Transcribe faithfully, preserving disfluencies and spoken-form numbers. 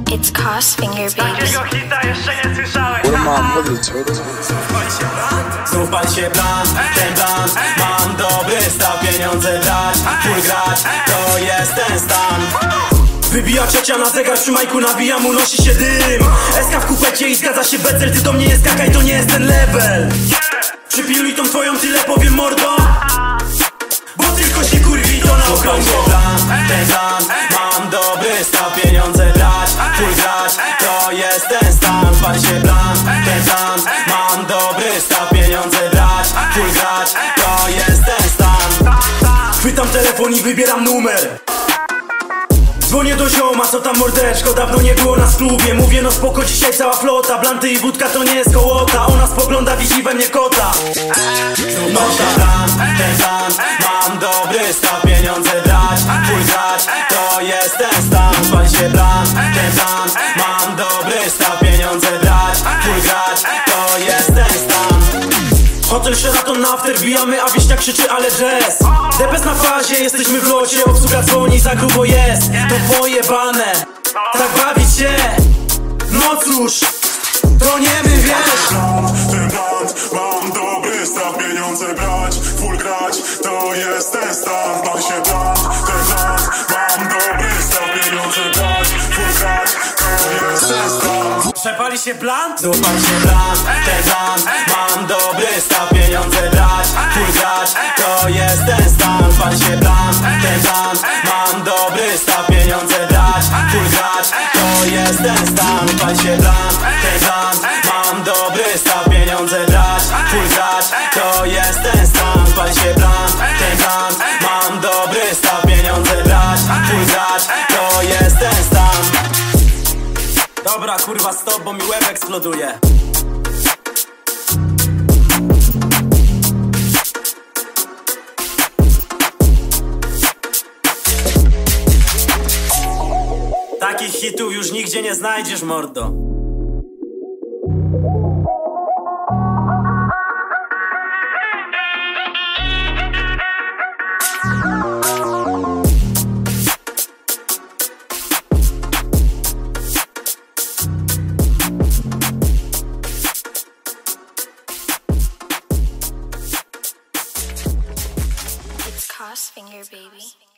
It's Crossfinger, baby. Takiego hita jeszcze nie słyszałem. Znów pal się plan, ten plan. Mam dobry staw, pieniądze brać, full grać, to jest ten stan. Wybija trzecia na zegar, przy majku nabijam, unosi się dym. Eska w kupecie i zgadza się becel, ty do mnie nie skakaj, to nie jest ten level. Przypiluj tą twoją, tyle powiem mordo, bo tylko się kurwi to na okrągło. Ten plan, mam dobry staw, pieniądze brać, full grać, to jest ten stan. Pal się plan, ten plan, mam dobry staw, pieniądze brać, full grać, to jest ten stan. Chwytam telefon i wybieram numer. Dzwonię do zioma, co tam mordeczko, dawno nie było nas w klubie. Mówię no spoko, dzisiaj cała flota, blanty i wódka to nie jest kołota. Ona spogląda, widzi we mnie kota. No plan, ten plan, mam dobry staw, pieniądze brać, full grać, to jest ten stan. Pal się plan, ten plan, mam dobry staw, pieniądze brać, full grać, to jest ten stan. Hotel Sheraton na after bijamy, a wieśnia krzyczy ale jazz. Depes na fazie, jesteśmy w locie, obsługa dzwoni, za grubo jest. To pojebane, tak bawić się. No cóż, to nie my, wiesz. Ten plan, mam dobry staw, pieniądze brać, full grać, to jest ten stan. Pal się plan, ten plan, mam dobry staw, pieniądze brać, full grać, to jest ten stan. Przepali się plan? Znów pal się plan, ten plan, mam dobry staw, pieniądze brać, full grać, to jest ten stan. Pal się plan, ten plan, mam dobry staw, pieniądze brać, full grać, to jest ten stan. Pal się plan, ten plan, mam dobry staw, pieniądze brać, full grać, to jest ten stan. Pal się plan, ten plan, mam dobry staw, pieniądze brać, full grać, to jest ten stan. Dobra, kurwa, stop, bo mi łeb eksploduje. Takich hitów już nigdzie nie znajdziesz, mordo. It's Crossfinger, baby.